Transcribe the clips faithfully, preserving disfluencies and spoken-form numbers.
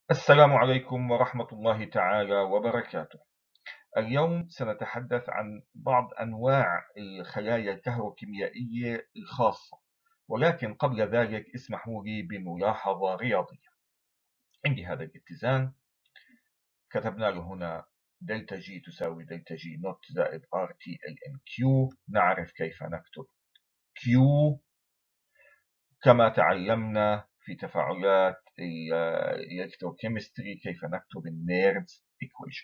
السلام عليكم ورحمة الله تعالى وبركاته. اليوم سنتحدث عن بعض أنواع الخلايا الكهروكيميائية الخاصة، ولكن قبل ذلك اسمحوا لي بملاحظة رياضية. عندي هذا الاتزان، كتبنا له هنا دلتا جي تساوي دلتا جي نوت زائد ار تي ال ان كيو. نعرف كيف نكتب كيو كما تعلمنا في تفاعلات الإلكتروكيمستري كيف نكتب النيرز إيكويشن.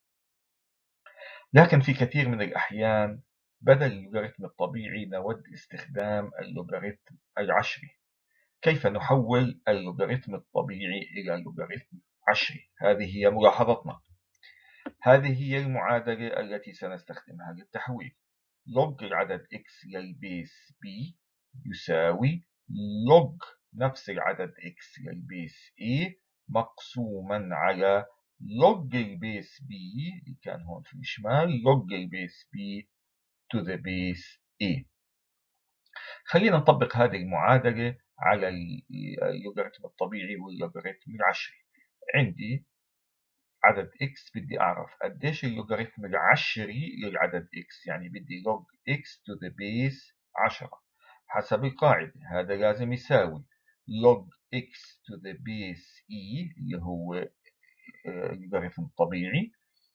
لكن في كثير من الأحيان بدل اللوغاريتم الطبيعي نود استخدام اللوغاريتم العشري. كيف نحول اللوغاريتم الطبيعي إلى لوغاريتم عشري؟ هذه هي ملاحظتنا. هذه هي المعادلة التي سنستخدمها للتحويل. لوج العدد x للبيس b يساوي لوج نفس العدد x للبيس a مقسوما على لوج البيس b اللي كان هون في الشمال لوج البيس b to the base a. خلينا نطبق هذه المعادلة على اللوغاريتم الطبيعي واللوغاريتم العشري. عندي عدد x بدي أعرف قديش اللوغاريتم العشري للعدد x، يعني بدي log x to the base عشرة. حسب القاعدة هذا لازم يساوي log x to the base e اللي هو اللوغاريتم الطبيعي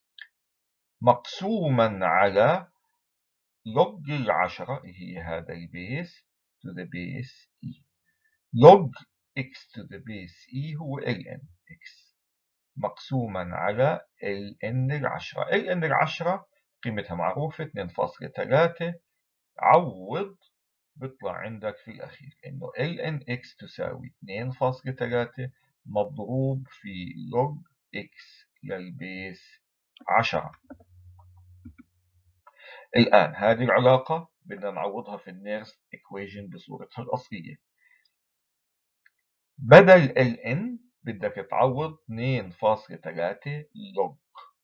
مقسوما على log العشرة هي هذا البيس to the base e. log x to the base e هو ln x مقسوما على ln العشرة. ln العشرة قيمتها معروفة اثنين فاصلة ثلاثة. عوض بيطلع عندك في الأخير إنه ln x تساوي اثنين فاصلة ثلاثة مضروب في log x للبيس عشرة. الآن هذه العلاقة بدنا نعوضها في النيرست إيكويشن بصورتها الأصلية. بدل ln بدك تعوض اثنين فاصلة ثلاثة log.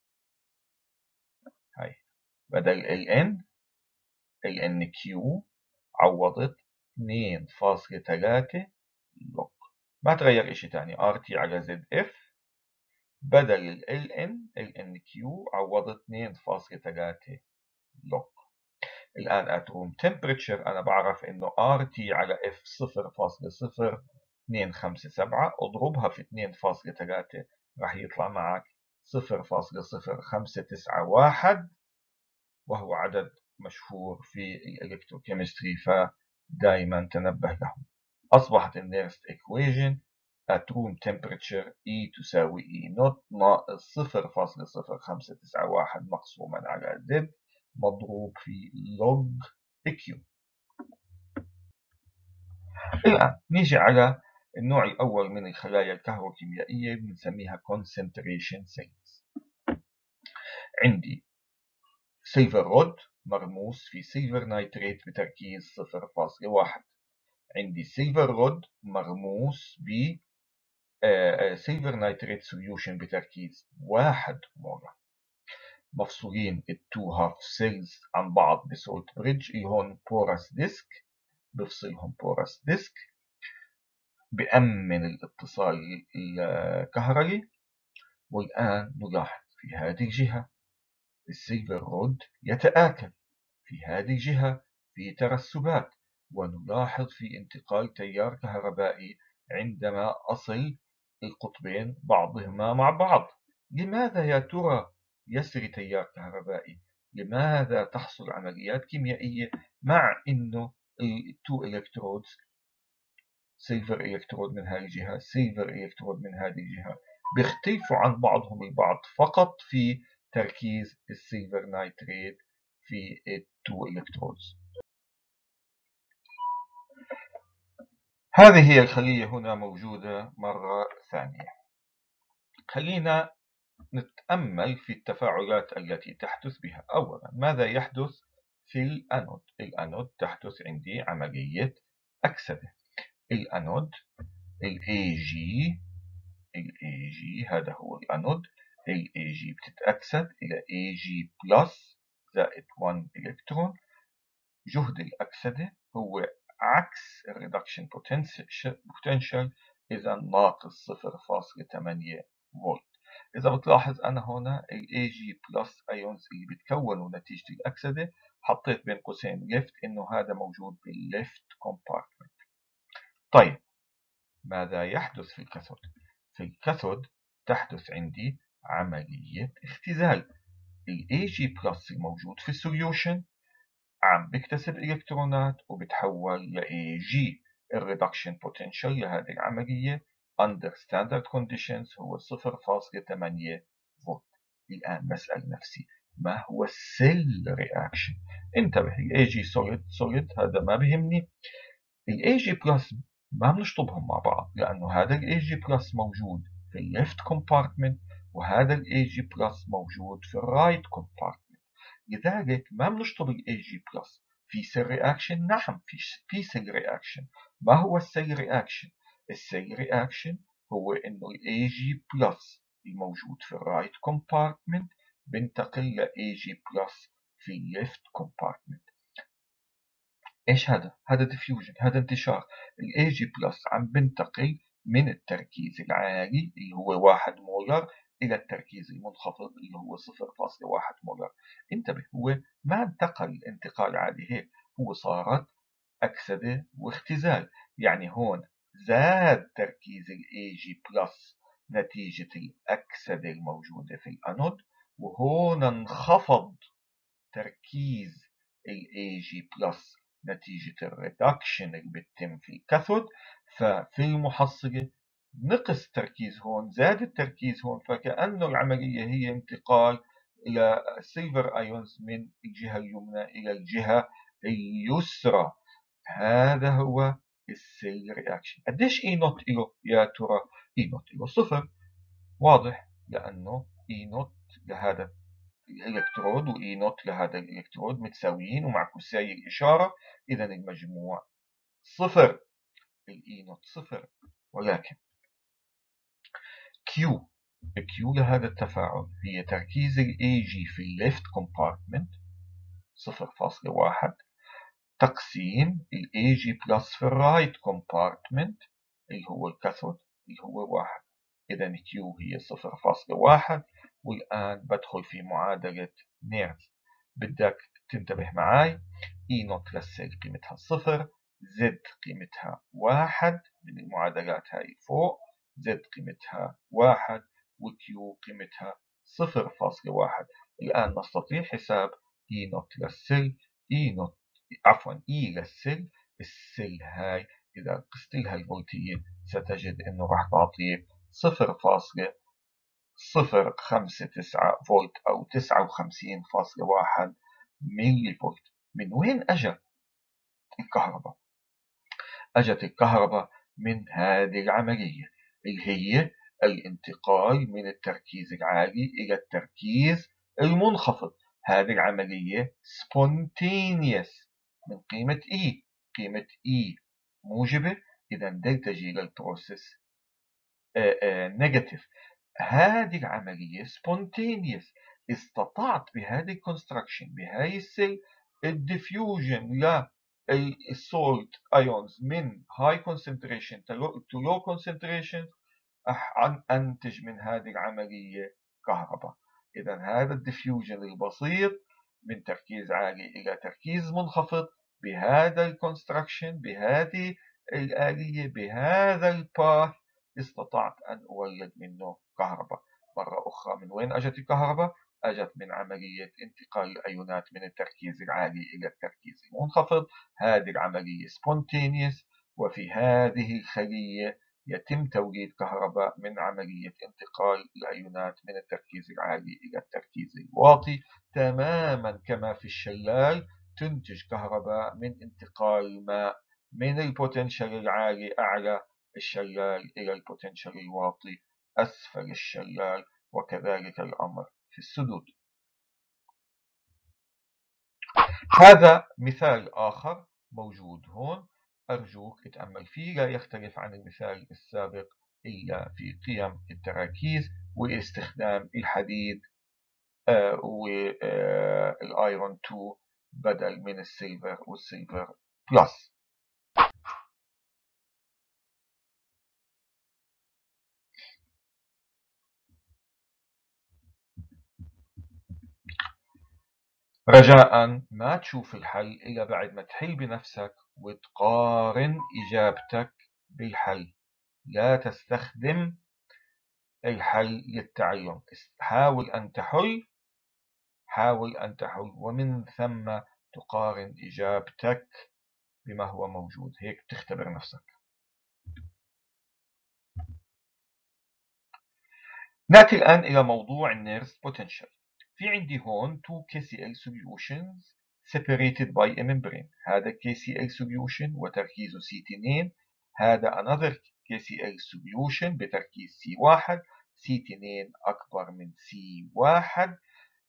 هاي بدل ln lnq عوضت اثنين فاصلة ثلاثة لوج. ما تغير اشي تاني rt على zf. بدل ln lnq عوضت اثنين فاصلة ثلاثة لوج. الآن at room temperature أنا بعرف إنه rt على f صفر فاصلة صفر اثنين خمسة سبعة. اضربها في اثنين فاصلة ثلاثة راح يطلع معك صفر فاصلة صفر خمسة تسعة واحد، وهو عدد مشهور في الإلكتروكيمستري فدائما تنبه له. أصبحت النيرست إيكويشن at room temperature E تساوي E نوت ناقص صفر فاصلة صفر خمسة تسعة واحد مقسوما على Z مضروب في log Q. الآن نيجي على النوع الأول من الخلايا الكهروكيميائية بنسميها concentration cells. عندي سيلفر رود مرموز في سيلفر نايتريت بتركيز صفر فاصلة واحد. عندي سيلفر رود مرموز ب سيلفر نايتريت سوليوشن بتركيز واحد مولر. مفصولين التو هاف سيلز عن بعض بسولت بريدج اللي هون بورس ديسك، بفصلهم بورس ديسك بأمن الاتصال الكهربي. والآن نلاحظ في هذه الجهة السيلفر رود يتآكل، في هذه الجهة في ترسبات، ونلاحظ في انتقال تيار كهربائي عندما أصل القطبين بعضهما مع بعض. لماذا يا ترى يسري تيار كهربائي؟ لماذا تحصل عمليات كيميائية مع أنه التو إلكترودز سيلفر إلكترود من هذه الجهة سيلفر إلكترود من هذه الجهة بيختلفوا عن بعضهم البعض فقط في تركيز السيلفر نايتريت في التو إلكترودز. هذه هي الخلية هنا موجودة مرة ثانية. خلينا نتأمل في التفاعلات التي تحدث بها. أولا ماذا يحدث في الأنود؟ الأنود تحدث عندي عملية أكسدة. الأنود ال AG ال AG هذا هو الأنود. ال AG بتتأكسد إلى AG بلس زائد واحد إلكترون. جهد الأكسدة هو عكس الريدكشن بوتنشال، إذا ناقص صفر فاصلة ثمانية فولت. إذا بتلاحظ أنا هنا ال A G بلس أيونز اللي بتكونوا نتيجة الأكسدة حطيت بين قوسين ليفت إنه هذا موجود بالليفت كومبارتمنت. طيب ماذا يحدث في الكاثود؟ في الكاثود تحدث عندي عملية اختزال. ال A G بلس الموجود في السوليوشن عم بيكتسب إلكترونات وبتحول ل A G. الريدكشن بوتنشال لهذه العملية under standard conditions هو صفر فاصلة ثمانية فولت. الآن بسأل نفسي ما هو السيل رياكشن؟ انتبه، ال A G solid solid هذا ما بيهمني. ال A G plus ما بنشطبهم مع بعض لأنه هذا ال A G plus موجود في ال left compartment وهذا ال A G plus موجود في ال right compartment. لذلك ما بنشطب ال A G plus. في سيل رياكشن؟ نعم في في سيل رياكشن. ما هو السيل رياكشن؟ السيل رياكشن هو انه ال A G plus الموجود في الرايت كومبارتمنت بنتقل ل A G plus في الليفت كومبارتمنت. ايش هذا؟ هذا ديفيوجن، هذا انتشار. ال A G plus عم بنتقل من التركيز العالي اللي هو واحد مولر إلى التركيز المنخفض اللي هو صفر فاصلة واحد مولر. انتبه، هو ما انتقل انتقال عادي هيك، هو صارت أكسدة واختزال. يعني هون زاد تركيز ال A G plus نتيجة الأكسدة الموجودة في الأنود، وهون انخفض تركيز ال A G plus نتيجة الريدكشن اللي بتتم في الكاثود. ففي المحصلة نقص تركيز هون، زاد التركيز هون، فكأنه العملية هي انتقال إلى سيلفر ايونز من الجهة اليمنى إلى الجهة اليسرى. هذا هو السيل رياكشن. قديش اي نوت له يا ترى؟ اي نوت له صفر، واضح، لأنه اي نوت لهذا الإلكترود وإي نوت لهذا الإلكترود متساويين ومعكوسي الإشارة، إذا المجموع صفر، الإي نوت صفر. ولكن كيو كيو لهذا التفاعل هي تركيز ال A G في الليفت كومبارتمنت صفر فاصلة واحد تقسيم ال A G بلس في الرايت كومبارتمنت اللي هو الكاثود اللي هو واحد. إذا كيو هي صفر فاصلة واحد. والآن بدخل في معادلة نيرز. بدك تنتبه معي، إي نوت للسيل قيمتها صفر، زد قيمتها واحد من المعادلات هاي فوق، زد قيمتها واحد وكيو قيمتها صفر فاصلة واحد. الآن نستطيع حساب إي نوت للسيل، إي نوت عفوا إي للسيل. السيل هاي إذا قست لها الفولتية ستجد أنه راح تعطيك صفر فاصلة صفر خمسة تسعة فولت أو تسعة وخمسين فاصلة واحد ميلي فولت. من وين أجت الكهرباء؟ أجت الكهرباء من هذه العملية اللي هي الانتقال من التركيز العالي إلى التركيز المنخفض. هذه العملية spontaneous من قيمة E. قيمة E موجبة، إذا دلتا جي للبروسيس نيجاتيف. هذه العملية spontaneous. استطعت بهذه الكونستراكشن بهاي السيل الديفيوجن للسولت ايونز من هاي concentration to low concentration أن أنتج من هذه العملية كهرباء. إذا هذا الديفيوجن البسيط من تركيز عالي إلى تركيز منخفض بهذا الكونستراكشن بهذه الآلية بهذا الباث استطعت أن أولد منه كهرباء. مرة أخرى، من وين أجت الكهرباء؟ أجت من عملية انتقال الأيونات من التركيز العالي إلى التركيز المنخفض. هذه العملية spontaneous، وفي هذه الخلية يتم توليد كهرباء من عملية انتقال الأيونات من التركيز العالي إلى التركيز الواطي، تماما كما في الشلال تنتج كهرباء من انتقال الماء من البوتنشال العالي أعلى الشلال إلى البوتنشال الواطي أسفل الشلال، وكذلك الأمر في السدود. هذا مثال آخر موجود هون، أرجوك اتأمل فيه، لا يختلف عن المثال السابق إلا في قيم التراكيز واستخدام الحديد آه والآيرون اثنين بدل من السيلفر والسيلفر بلس. رجاء ما تشوف الحل إلا بعد ما تحل بنفسك وتقارن إجابتك بالحل. لا تستخدم الحل للتعلم. حاول أن تحل حاول أن تحل ومن ثم تقارن إجابتك بما هو موجود، هيك تختبر نفسك. نأتي الآن إلى موضوع النيرست potential. في عندي هون two كي سي إل solutions separated by a membrane. هذا كي سي إل solution وتركيزه سي اثنين، هذا another كي سي إل solution بتركيز سي واحد، سي اثنين أكبر من سي واحد.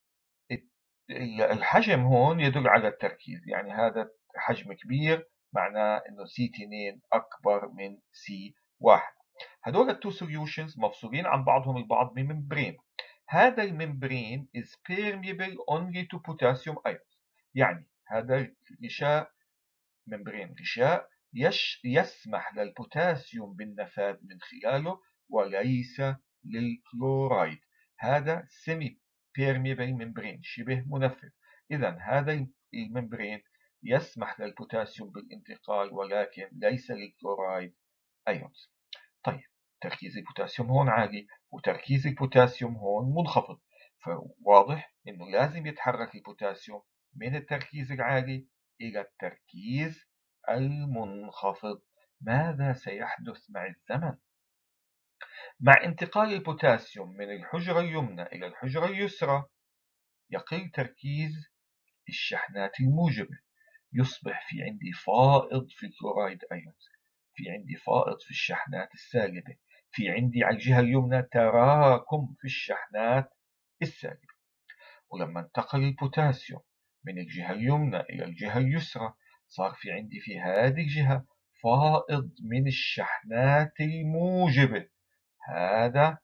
الحجم هون يدل على التركيز، يعني هذا حجم كبير معناه انه سي اثنين اكبر من سي واحد. هدول التو سوليوشنز مفصولين عن بعضهم البعض بممبرين. هذا الممبرين is permeable only to potassium ions. يعني هذا الغشاء ممبرين غشاء يش يسمح للبوتاسيوم بالنفاذ من خلاله وليس للكلورايد. هذا سيمي بيرميبل ممبرين شبه منفذ. إذا هذا الممبرين يسمح للبوتاسيوم بالانتقال ولكن ليس للكلورايد أيونز. طيب تركيز البوتاسيوم هون عالي وتركيز البوتاسيوم هون منخفض، فواضح انه لازم يتحرك البوتاسيوم من التركيز العالي الى التركيز المنخفض. ماذا سيحدث مع الزمن؟ مع انتقال البوتاسيوم من الحجرة اليمنى إلى الحجرة اليسرى يقل تركيز الشحنات الموجبة، يصبح في عندي فائض في الكلورايد أيونز، في عندي فائض في الشحنات السالبة، في عندي على الجهة اليمنى تراكم في الشحنات السالبة. ولما انتقل البوتاسيوم من الجهة اليمنى إلى الجهة اليسرى صار في عندي في هذه الجهة فائض من الشحنات الموجبة. هذا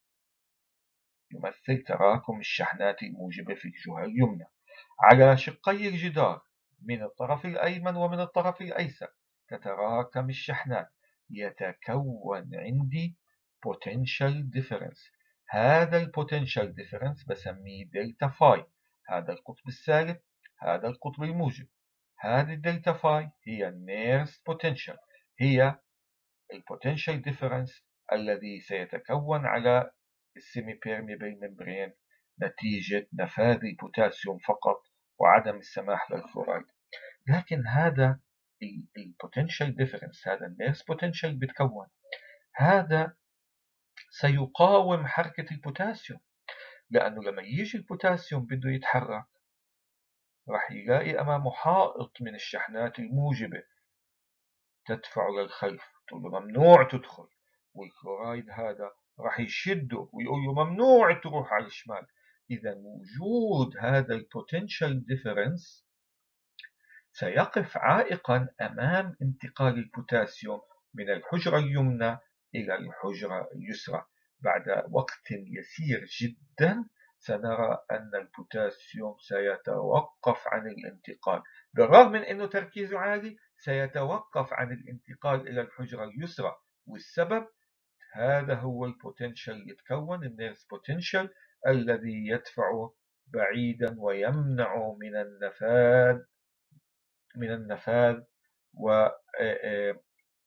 يمثل تراكم الشحنات الموجبة في الجهة اليمنى على شقي الجدار من الطرف الأيمن ومن الطرف الأيسر. تتراكم الشحنات، يتكون عندي potential difference. هذا البوتنشال ديفرنس بسميه دلتا فاي. هذا القطب السالب، هذا القطب الموجب. هذه الدلتا فاي هي النيرست بوتنشال، هي البوتنشال ديفرنس الذي سيتكون على السيمي بيرميبل ممبرين نتيجة نفاذ البوتاسيوم فقط وعدم السماح للفلورايد. لكن هذا البوتنشال ديفرنس، هذا النيرس بوتنشال بتكون، هذا سيقاوم حركة البوتاسيوم، لأنه لما يجي البوتاسيوم بده يتحرك راح يلاقي أمامه حائط من الشحنات الموجبة تدفعه للخلف، تقول له ممنوع تدخل، والكلورايد هذا راح يشده ويقول له ممنوع تروح على الشمال. إذا وجود هذا البوتنشال ديفرنس سيقف عائقا أمام انتقال البوتاسيوم من الحجرة اليمنى إلى الحجرة اليسرى. بعد وقت يسير جدا سنرى أن البوتاسيوم سيتوقف عن الانتقال، بالرغم من أنه تركيزه عالي سيتوقف عن الانتقال إلى الحجرة اليسرى. والسبب هذا هو البوتنشال يتكون النيرس بوتنشال الذي يدفعه بعيدا ويمنع من النفاذ من النفاذ ويبقي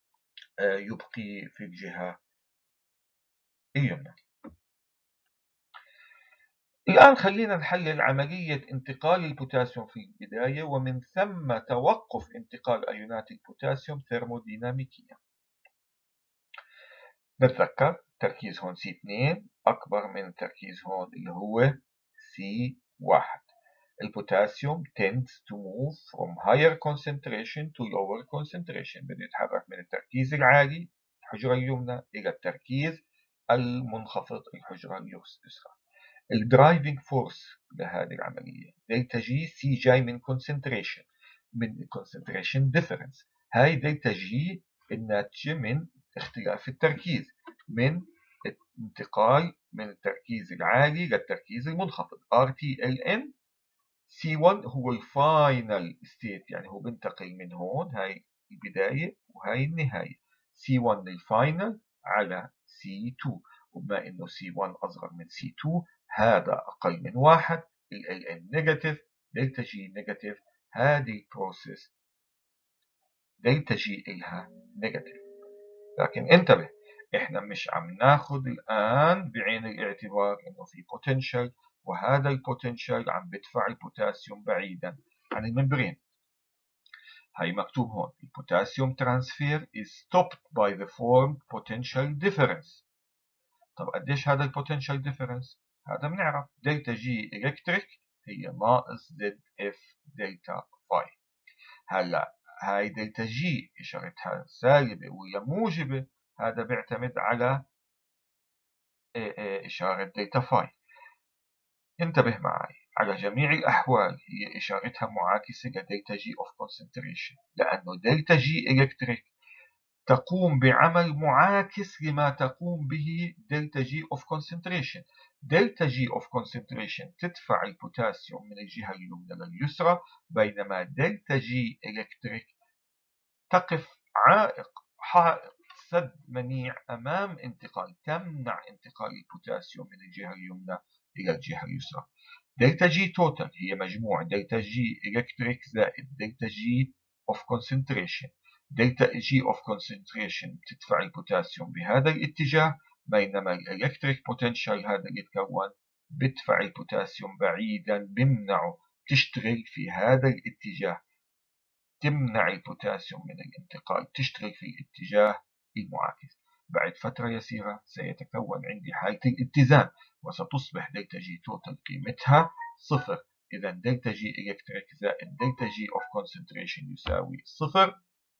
في الجهة اليمنى. الآن خلينا نحلل عملية انتقال البوتاسيوم في البداية ومن ثم توقف انتقال أيونات البوتاسيوم ثيرموديناميكيا. نتذكر تركيز هون سي اثنين أكبر من تركيز هون اللي هو سي واحد. البوتاسيوم tends to move from higher concentration to lower concentration، بده يتحرك من التركيز العالي الحجرة اليمنى إلى التركيز المنخفض الحجرة اليسرى. الدرايفنج فورس لهذه العملية دلتا جي، سي جاي من concentration، من concentration difference. هاي دلتا جي الناتجة من اختلاف التركيز، من انتقال من التركيز العالي للتركيز المنخفض. ار تي ال ان سي واحد هو الفاينل ستيت، يعني هو بنتقل من هون، هاي البداية وهاي النهاية. سي واحد الفاينل على سي اثنين، وبما انه سي واحد اصغر من سي اثنين هذا اقل من واحد، ال ان نيجاتيف دلتا جي نيجاتيف، هذه البروسيس دلتا جي إلها نيجاتيف. لكن انتبه، احنا مش عم ناخد الآن بعين الاعتبار انه في potential، وهذا البوتنشال عم بدفع البوتاسيوم بعيدا عن الممبرين. هاي مكتوب هون البوتاسيوم transfer is stopped by the formed potential difference. طب قديش هذا البوتنشال ديفرنس؟ هذا بنعرف دلتا جي الكتريك هي ناقص زد اف دلتا فاي. هلا هاي دلتا جي اشارتها سالبه ولا موجبه؟ هذا بيعتمد على اشاره دلتا فاي. انتبه معي، على جميع الاحوال هي اشارتها معاكسه لدلتا جي اوف كونسنتريشن، لانه دلتا جي الكتريك تقوم بعمل معاكس لما تقوم به دلتا جي اوف كونسنتريشن. دلتا جي اوف كونسنتريشن تدفع البوتاسيوم من الجهة اليمنى لليسرى، بينما دلتا جي الكتريك تقف عائق، حائط، سد منيع أمام انتقال، تمنع انتقال البوتاسيوم من الجهة اليمنى إلى الجهة اليسرى. دلتا جي توتال هي مجموع دلتا جي الكتريك زائد دلتا جي اوف كونسنتريشن. دلتا جي اوف كونسنتريشن بتدفع البوتاسيوم بهذا الاتجاه، بينما الالكتريك بوتنشال هذا اللي تكون بدفع البوتاسيوم بعيدا، بمنعه تشتغل في هذا الاتجاه، تمنع البوتاسيوم من الانتقال، تشتغل في الاتجاه المعاكس. بعد فترة يسيرة سيتكون عندي حالة الاتزان، وستصبح دلتا جي توتال قيمتها صفر. إذا دلتا جي إلكتريك زائد دلتا جي أوف كونسنتريشن يساوي صفر.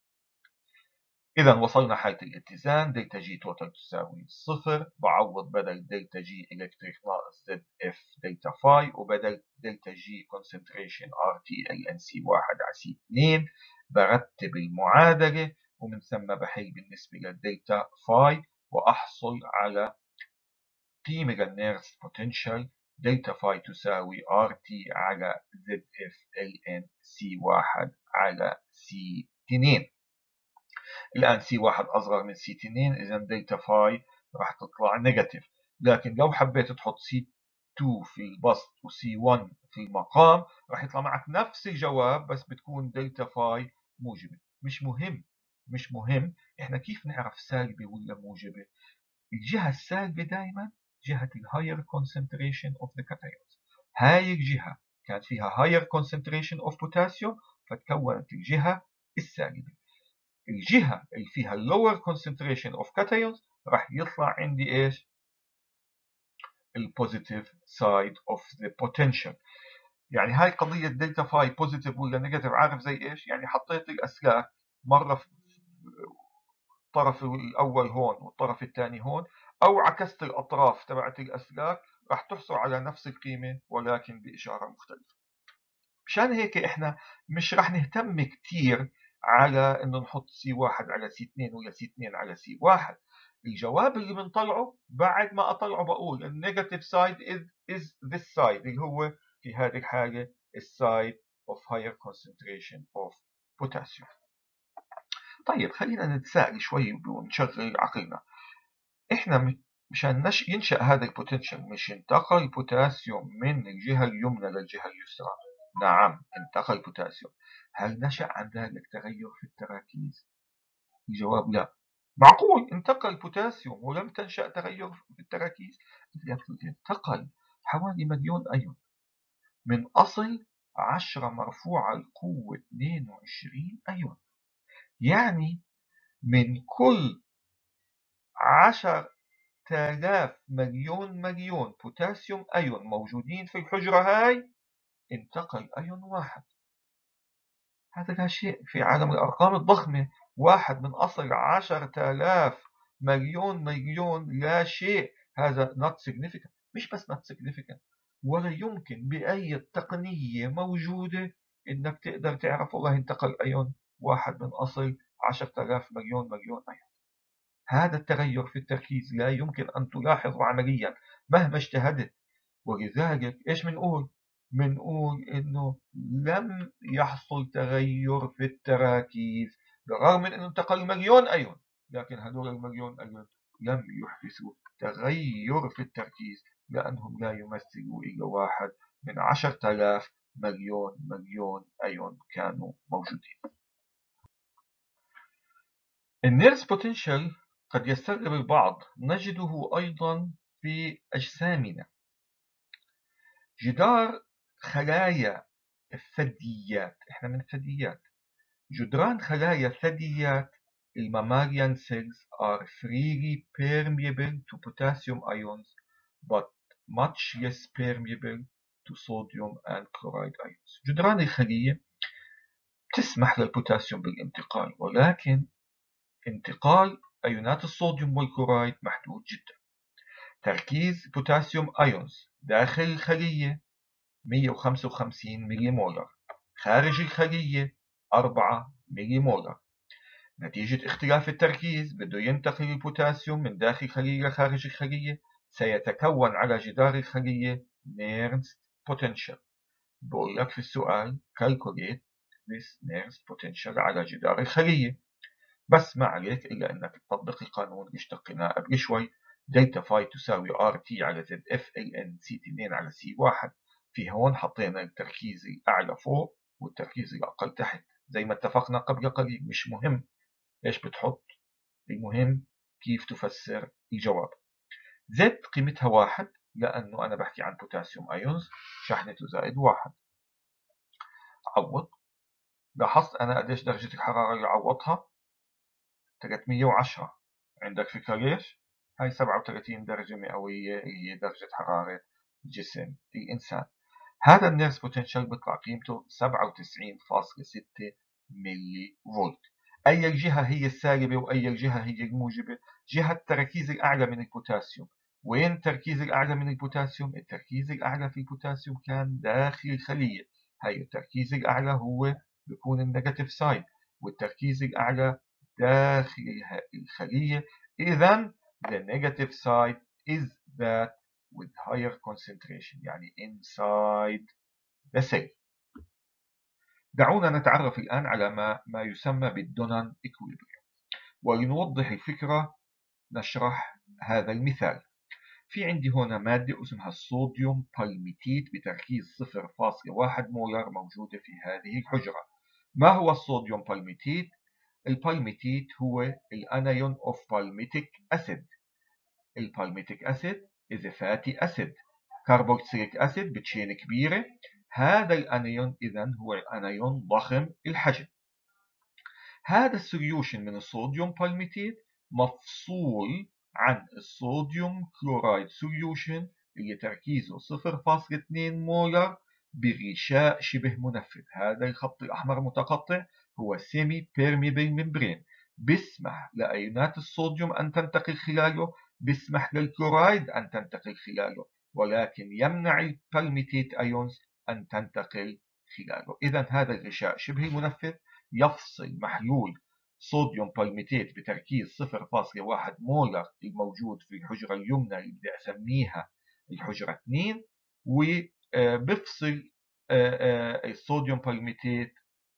إذا وصلنا حالة الاتزان، دلتا جي توتال تساوي صفر. بعوض بدل دلتا جي إلكتريك ناقص زد اف دلتا فاي، وبدل دلتا جي كونسنتريشن ار تي ال ان سي واحد على سي اثنين. برتب المعادلة ومن ثم بحل بالنسبة للدلتا فاي، وأحصل على قيمة للنيرس بوتنشال. دلتا فاي تساوي ار تي على زد اف ال ان سي واحد على سي اثنين. الآن سي واحد أصغر من سي اثنين، إذا دلتا فاي راح تطلع نيجاتيف. لكن لو حبيت تحط سي اثنين في البسط وسي واحد في المقام، راح يطلع معك نفس الجواب، بس بتكون دلتا فاي موجبة. مش مهم، مش مهم احنا كيف نعرف سالبة ولا موجبة. الجهة السالبة دائما جهة الهاير concentration of the cations. هاي الجهة كانت فيها higher concentration of potassium، فتكونت الجهة السالبة. الجهة اللي فيها lower concentration of cations راح يطلع عندي ايش؟ البوزيتيف سايد اوف ذا potential. يعني هاي قضية دلتا فاي بوزيتيف ولا نيجاتيف، عارف زي ايش؟ يعني حطيت الاسلاك مرة في الطرف الأول هون والطرف الثاني هون، أو عكست الأطراف تبعت الأسلاك، راح تحصل على نفس القيمة ولكن بإشارة مختلفة. مشان هيك إحنا مش راح نهتم كتير على إنه نحط سي واحد على سي اثنين ولا سي اثنين على سي واحد. الجواب اللي بنطلعه بعد ما أطلعه بقول النيجاتيف سايد is, is this side، اللي هو في هذه الحالة السايد of higher concentration of potassium. طيب خلينا نتساءل شوي ونشغل عقلنا. احنا مشان نش ينشأ هذا البوتنشال مش انتقل البوتاسيوم من الجهة اليمنى للجهة اليسرى؟ نعم انتقل البوتاسيوم. هل نشأ عن ذلك تغير في التراكيز؟ الجواب لا. معقول انتقل البوتاسيوم ولم تنشأ تغير في التراكيز؟ انتقل حوالي مليون أيون من أصل عشرة مرفوعة القوة اثنين وعشرين أيون. يعني من كل عشر آلاف مليون مليون بوتاسيوم أيون موجودين في الحجرة هاي، انتقل أيون واحد. هذا لا شيء في عالم الأرقام الضخمة. واحد من أصل عشرة آلاف مليون مليون لا شيء. هذا not significant. مش بس not significant، ولا يمكن بأي تقنية موجودة إنك تقدر تعرف والله انتقل أيون واحد من أصل عشرة آلاف مليون مليون أيون. هذا التغير في التركيز لا يمكن أن تلاحظه عمليا مهما اجتهدت. ولذلك إيش بنقول؟ بنقول إنه لم يحصل تغير في التراكيز، بالرغم من أنه انتقل مليون أيون، لكن هذول المليون أيون لم يحدثوا تغير في التركيز، لأنهم لا يمثلوا إلا واحد من عشرة آلاف مليون مليون أيون كانوا موجودين. النيرس بوتنشال قد يستغرب البعض نجده أيضا في أجسامنا. جدار خلايا الثدييات، احنا من الثدييات، جدران خلايا الثدييات الماماليان cells are freely permeable to potassium ions but much less permeable to sodium and chloride ions. جدران الخلية تسمح للبوتاسيوم بالانتقال، ولكن انتقال أيونات الصوديوم والكلورايد محدود جدا. تركيز بوتاسيوم ايونز داخل الخلية مئة وخمسة وخمسين ملي مولر، خارج الخلية أربعة ملي مولر. نتيجة اختلاف التركيز بده ينتقل البوتاسيوم من داخل الخلية لخارج الخلية، سيتكون على جدار الخلية Nernst potential. بقول لك في السؤال calculate this Nernst potential على جدار الخلية، بس ما عليك إلا أنك تطبق القانون اللي اشتقناه قبل شوي. دلتا فاي تساوي ار تي على زد اف ال ان سي اثنين على سي واحد. في هون حطينا التركيز الأعلى فوق والتركيز الأقل تحت زي ما اتفقنا قبل قليل. مش مهم ايش بتحط، المهم كيف تفسر الجواب. زد قيمتها واحد لأنه أنا بحكي عن بوتاسيوم أيونز، شحنته زائد واحد. عوض. لاحظت أنا قديش درجة الحرارة اللي عوضها؟ ثلاثمئة وعشرة. عندك فكرة ليش؟ هاي سبعة وثلاثين درجة مئوية اللي هي درجة حرارة جسم الإنسان. هذا النيرس بوتنشال بيطلع قيمته سبعة وتسعين فاصلة ستة ملي فولت. أي الجهة هي السالبة وأي الجهة هي الموجبة؟ جهة التركيز الأعلى من البوتاسيوم. وين التركيز الأعلى من البوتاسيوم؟ التركيز الأعلى في البوتاسيوم كان داخل الخلية. هاي التركيز الأعلى هو بيكون النيجاتيف سايد، والتركيز الأعلى داخل الخلية. إذا the negative side is that with higher concentration، يعني inside the cell. دعونا نتعرف الآن على ما, ما يسمى بالدونان equilibrium. ولنوضح الفكرة نشرح هذا المثال. في عندي هنا مادة اسمها الصوديوم بالميتيت بتركيز صفر فاصلة واحد مولر موجودة في هذه الحجرة. ما هو الصوديوم بالميتيت؟ البالميتيت هو الانايون اوف بالميتيك اسيد. البالميتيك اسيد is a fatty acid. كربوكسيليك اسيد بتشين كبيرة. هذا الانايون اذا هو انايون ضخم الحجم. هذا السوليوشن من الصوديوم بالميتيت مفصول عن الصوديوم كلورايد سوليوشن اللي تركيزه صفر فاصلة اثنين مولر بغشاء شبه منفذ. هذا الخط الأحمر متقطع هو سيمي بيرميبل ممبرين، بيسمح لأيونات الصوديوم أن تنتقل خلاله، بيسمح للكلورايد أن تنتقل خلاله، ولكن يمنع البالميتيت أيونز أن تنتقل خلاله. إذا هذا الغشاء شبه المنفذ يفصل محلول صوديوم بالميتيت بتركيز صفر فاصلة واحد مولر الموجود في الحجرة اليمنى اللي بدي أسميها الحجرة اثنين، وبفصل الصوديوم بالميتيت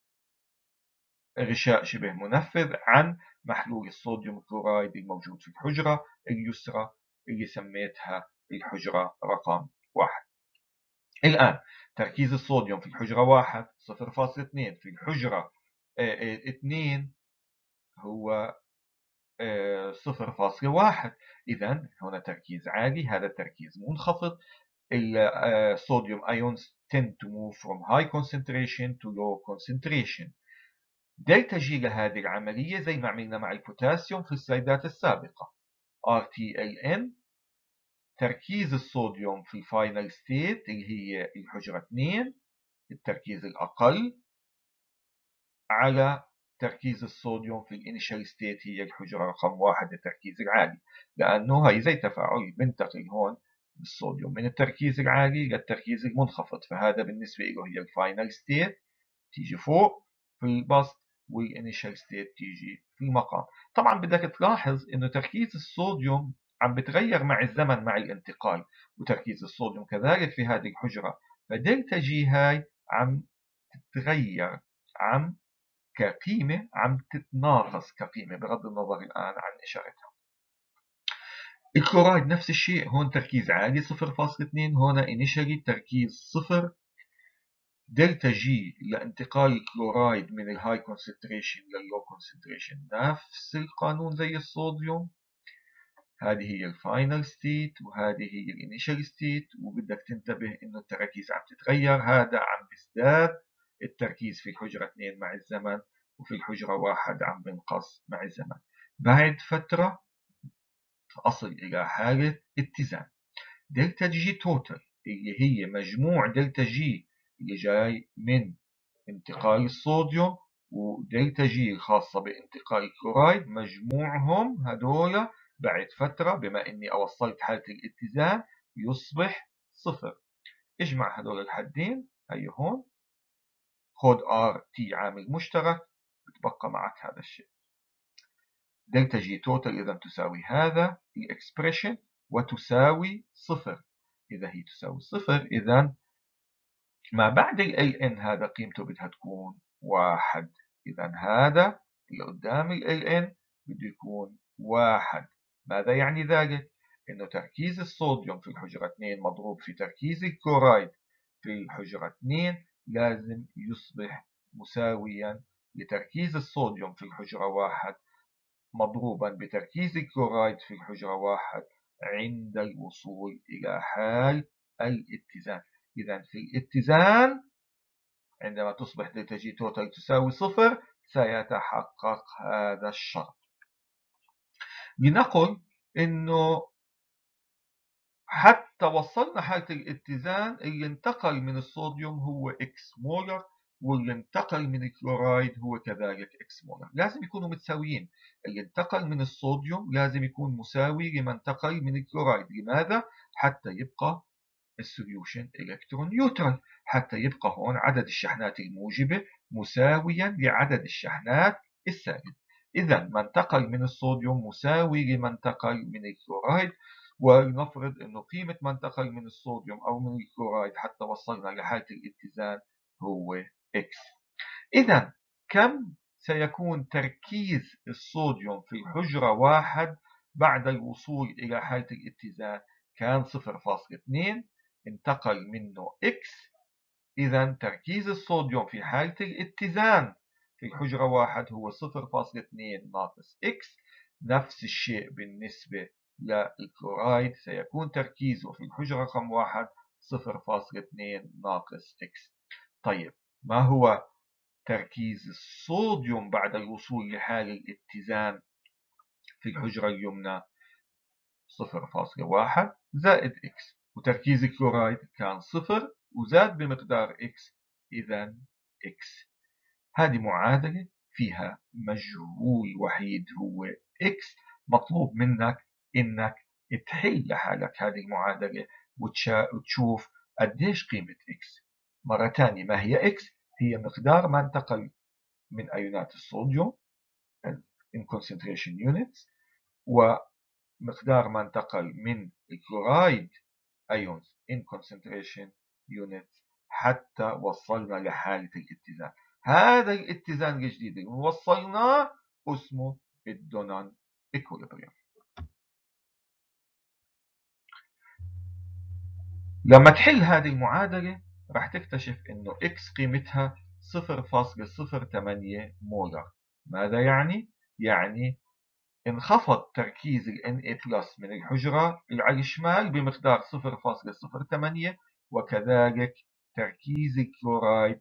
غشاء شبه منفذ عن محلول الصوديوم كلورايد الموجود في الحجرة اليسرى اللي سميتها الحجرة رقم واحد. الآن تركيز الصوديوم في الحجرة واحد صفر فاصلة اثنين، في الحجرة اثنين هو صفر فاصلة واحد. إذا هنا تركيز عالي، هذا التركيز منخفض. الصوديوم ions tend to move from high concentration to low concentration. دلتا جي لهذه العملية زي ما عملنا مع البوتاسيوم في السلايدات السابقة. آر تي إل إن تركيز الصوديوم في الفاينل ستيت اللي هي الحجرة اثنين، التركيز الأقل، على تركيز الصوديوم في الانيشال ستيت هي الحجرة رقم واحد التركيز العالي، لأنه هي زي تفاعل بنتقل هون الصوديوم من التركيز العالي للتركيز المنخفض، فهذا بالنسبة له هي الفاينل ستيت تيجي فوق في البسط، والانيشال ستيت تيجي في المقام. طبعا بدك تلاحظ انه تركيز الصوديوم عم بتغير مع الزمن مع الانتقال، وتركيز الصوديوم كذلك في هذه الحجرة، فدلتا جي هاي عم تتغير، عم كقيمة عم تتناقص كقيمة بغض النظر الآن عن إشارتها. الكلورايد نفس الشيء، هون تركيز عالي صفر فاصلة اثنين، هون initially تركيز صفر، دلتا جي لانتقال الكلورايد من الهاي كونسنتريشن لللو كونسنتريشن نفس القانون زي الصوديوم. هذه هي الفاينل ستيت وهذه هي الانيشال ستيت، وبدك تنتبه انه التراكيز عم تتغير. هذا عم بيزداد التركيز في الحجرة اثنين مع الزمن، وفي الحجرة واحد عم بينقص مع الزمن. بعد فترة أصل إلى حالة اتزان. دلتا جي توتال اللي هي مجموع دلتا جي اللي جاي من انتقال الصوديوم ودلتا جي الخاصة بانتقال الكلورايد، مجموعهم هدول بعد فترة بما اني اوصلت حالة الاتزان يصبح صفر. اجمع هدول الحدين، هي هون خد ار تي عامل مشترك، بتبقى معك هذا الشيء. دلتا جي توتال اذا تساوي هذا الاكسبريشن وتساوي صفر. اذا هي تساوي صفر اذا ما بعد ال N هذا قيمته بدها تكون واحد. إذا هذا اللي قدام ال N بده يكون واحد. ماذا يعني ذلك؟ إنه تركيز الصوديوم في الحجرة اثنين مضروب في تركيز الكلورايد في الحجرة اثنين لازم يصبح مساويا لتركيز الصوديوم في الحجرة واحد مضروبا بتركيز الكلورايد في الحجرة واحد عند الوصول إلى حال الاتزان. إذا في الاتزان عندما تصبح دلتا جي توتال تساوي صفر سيتحقق هذا الشرط. لنقل إنه حتى وصلنا حالة الاتزان اللي انتقل من الصوديوم هو إكس مولر، واللي انتقل من الكلورايد هو كذلك إكس مولر. لازم يكونوا متساويين. اللي انتقل من الصوديوم لازم يكون مساوي لما انتقل من الكلورايد. لماذا؟ حتى يبقى السوليوشن إلكترون نيوترال، حتى يبقى هون عدد الشحنات الموجبة مساويا لعدد الشحنات السالبة. إذا ما انتقل من الصوديوم مساوي لما انتقل من الكلورايد، ولنفرض أنه قيمة ما انتقل من الصوديوم أو من الكلورايد حتى وصلنا لحالة الاتزان هو X. إذا كم سيكون تركيز الصوديوم في الحجرة واحد بعد الوصول إلى حالة الاتزان؟ كان صفر فاصلة اثنين، انتقل منه X. إذا تركيز الصوديوم في حالة الاتزان في الحجرة واحد هو صفر فاصلة اثنين ناقص X. نفس الشيء بالنسبة للكلورايد، سيكون تركيزه في الحجرة رقم واحد صفر فاصلة اثنين ناقص X. طيب ما هو تركيز الصوديوم بعد الوصول لحال الاتزان في الحجرة اليمنى؟ صفر فاصلة واحد زائد X. وتركيز الكلورايد كان صفر وزاد بمقدار X، إذا X. هذه معادلة فيها مجهول وحيد هو X. مطلوب منك إنك تحل لحالك هذه المعادلة وتشوف قديش قيمة X. مرة ثانية، ما هي X؟ هي مقدار ما انتقل من أيونات الصوديوم in concentration units، ومقدار ما انتقل من الكلورايد ions in concentration units حتى وصلنا لحالة الاتزان. هذا الاتزان الجديد اللي وصلناه اسمه الدونان equilibrium. لما تحل هذه المعادلة راح تكتشف انه X قيمتها صفر فاصلة صفر ثمانية مولر. ماذا يعني؟ يعني انخفض تركيز ال Na+ من الحجرة على الشمال بمقدار صفر فاصلة صفر ثمانية، وكذلك تركيز الكلورايد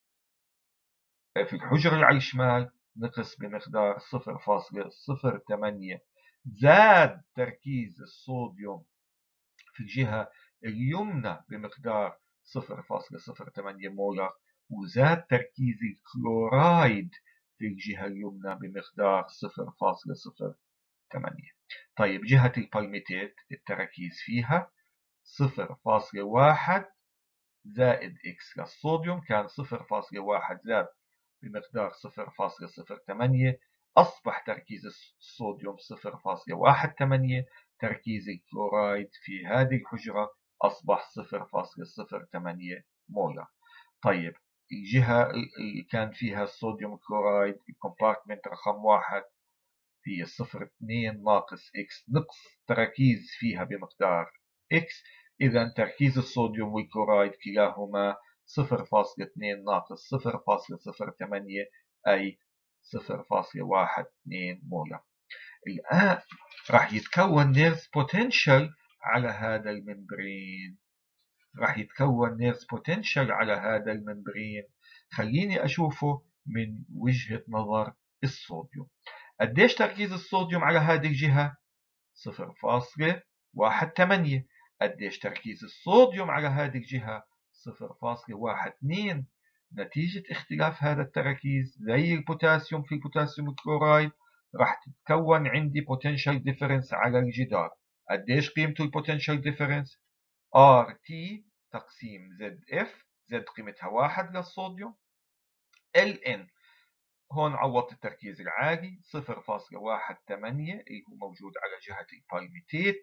في الحجرة على الشمال نقص بمقدار صفر فاصلة صفر ثمانية. زاد تركيز الصوديوم في الجهة اليمنى بمقدار صفر فاصلة صفر ثمانية مولر، وزاد تركيز الكلورايد في الجهة اليمنى بمقدار صفر فاصلة صفر ثمانية. طيب جهة البالميتات التركيز فيها صفر فاصلة واحد زائد X للصوديوم كان صفر فاصلة واحد زاد بمقدار صفر فاصلة صفر ثمانية، أصبح تركيز الصوديوم صفر فاصلة واحد ثمانية. تركيز الكلورايد في هذه الحجرة أصبح صفر فاصلة صفر ثمانية مولر. طيب الجهة اللي كان فيها الصوديوم كلورايد الكومبارتمنت رقم واحد هي صفر فاصلة اثنين ناقص X، نقص تركيز فيها بمقدار X. إذا تركيز الصوديوم والكلورايد كلاهما صفر فاصلة اثنين ناقص صفر فاصلة صفر ثمانية أي صفر فاصلة واحد اثنين مولر. الآن راح يتكون نيرس بوتنشال على هذا الممبرين راح يتكون نيرس بوتنشال على هذا الممبرين. خليني أشوفه من وجهة نظر الصوديوم. قديش تركيز الصوديوم على هذه الجهة؟ صفر فاصلة واحد ثمانية. قديش تركيز الصوديوم على هذه الجهة؟ صفر فاصلة واحد اثنين. نتيجة اختلاف هذا التركيز زي البوتاسيوم في البوتاسيوم الكلورايد راح تتكون عندي potential difference على الجدار. قديش قيمته البوتنشال ديفرنس؟ ار تي تقسيم زد اف، زد قيمتها واحد للصوديوم، ال ان هون عوضت التركيز العالي صفر فاصلة واحد ثمانية اللي هو موجود على جهة البالميتيت،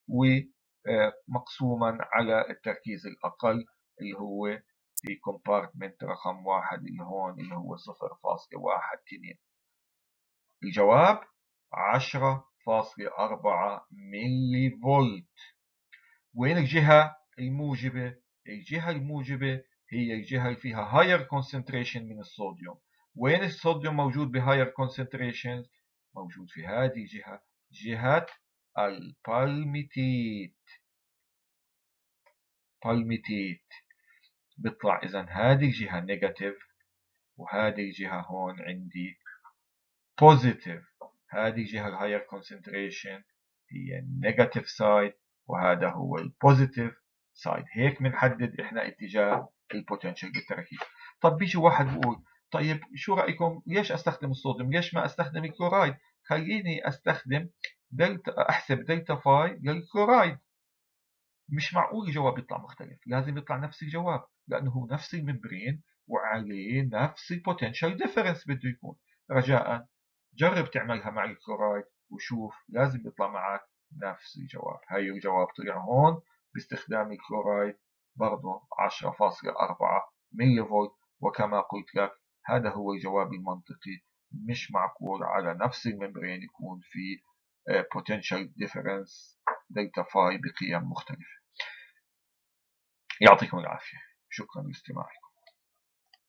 ومقسوما على التركيز الأقل اللي هو في كومبارتمنت رقم واحد اللي هون اللي هو صفر فاصلة واحد اثنين. الجواب عشرة فاصلة أربعة ملي فولت. وين الجهة الموجبة؟ الجهة الموجبة هي الجهة اللي فيها higher concentration من الصوديوم. وين الصوديوم موجود ب higher concentration؟ موجود في هذه الجهة، جهة البالميتيت. بالميتيت بيطلع إذا هذه الجهة نيجاتيف وهذه الجهة هون عندي بوزيتيف. هذه الجهة الهاير concentration هي النيجاتيف سايد وهذا هو البوزيتيف سايد. هيك بنحدد احنا اتجاه البوتنشال بالتركيز. طب بيجي واحد بيقول طيب شو رايكم ليش استخدم الصوديوم؟ ليش ما استخدم الكلورايد؟ خليني استخدم دلتا، احسب دلتا فاي للكلورايد. مش معقول الجواب يطلع مختلف، لازم يطلع نفس الجواب لانه هو نفس الممبرين وعليه نفس البوتنشال ديفرنس بده يكون. رجاء جرب تعملها مع الكلورايد وشوف لازم يطلع معك نفس الجواب. هاي الجواب طلع هون باستخدام الكلورايد برضه عشرة فاصلة أربعة ملي فولت. وكما قلت لك هذا هو الجواب المنطقي. مش معقول على نفس الممبرين يكون في potential difference دلتا فاي بقيم مختلفة. يعطيكم العافية، شكرا لاستماعكم.